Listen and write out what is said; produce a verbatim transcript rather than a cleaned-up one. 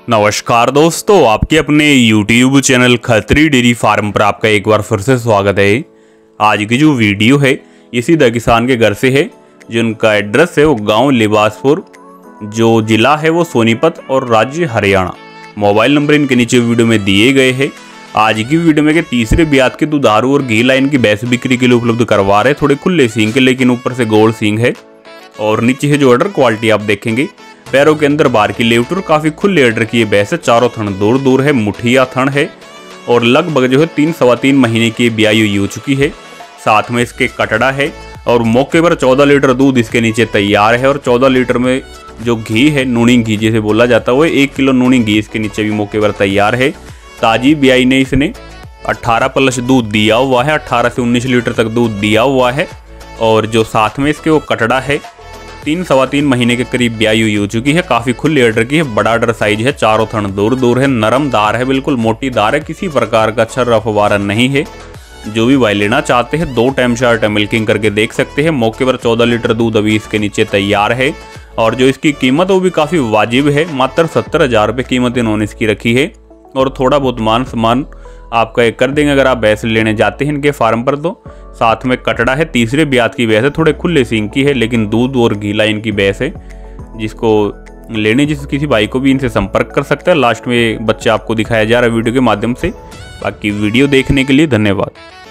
नमस्कार दोस्तों, आपके अपने YouTube channel Khatri dairy farm पर आपका एक बार फिर से स्वागत है। आज की जो वीडियो है ये सीधा किसान के घर से है, जिनका एड्रेस है वो गांव लिबासपुर, जो जिला है वो सोनीपत और राज्य हरियाणा। मोबाइल नंबर इनके नीचे वीडियो में दिए गए हैं। आज की वीडियो में के तीसरे ब्यात के दुधारू और घी लाइन की भैंस बिक्री के लिए उपलब्ध करवा रहे। थोड़े खुले सींग के, लेकिन ऊपर से गोल सींग है और नीचे है जो ऑर्डर क्वालिटी आप देखेंगे। पैरों के अंदर बाहर की लेवट और काफी खुले ऑर्डर की भैंस है। चारों थन दूर दूर है, मुठिया थन है और लगभग जो है तीन सवा तीन महीने की ब्यायु हो चुकी है। साथ में इसके कटड़ा है और मौके पर चौदह लीटर दूध इसके नीचे तैयार है। और चौदह लीटर में जो घी है, नूनी घी जिसे बोला जाता है, वो एक किलो नूनी घी इसके नीचे भी मौके पर तैयार है। ताजी ब्याई ने इसने अट्ठारह प्लस दूध दिया हुआ है, अट्ठारह से उन्नीस लीटर तक दूध दिया हुआ है। और जो साथ में इसके वो कटड़ा है, तीन सवा तीन महीने के करीब ब्यायु हो चुकी है। काफी खुले ऑर्डर की है, बड़ा ऑर्डर साइज है, चारों थन दूर दूर है, नरम दार है, बिल्कुल मोटी दार है, किसी प्रकार का छर अफवारा नहीं है। जो भी भाई लेना चाहते हैं दो टाइम चार टाइम मिल्किंग करके देख सकते हैं। मौके पर चौदह लीटर दूध अभी इसके नीचे तैयार है। और जो इसकी कीमत वो भी काफी वाजिब है, मात्र सत्तर हजार रुपये कीमत इन्होंने इसकी रखी है। और थोड़ा बहुत मान सम्मान आपका एक कर देंगे अगर आप भैंस लेने जाते हैं इनके फार्म पर। तो साथ में कटड़ा है, तीसरे ब्यात की भैंस है, थोड़े खुले सींग की है, लेकिन दूध और घी लाइन की भैंस है। जिसको लेने जिस किसी भाई को भी इनसे संपर्क कर सकता है। लास्ट में बच्चा आपको दिखाया जा रहा है वीडियो के माध्यम से। बाकी वीडियो देखने के लिए धन्यवाद।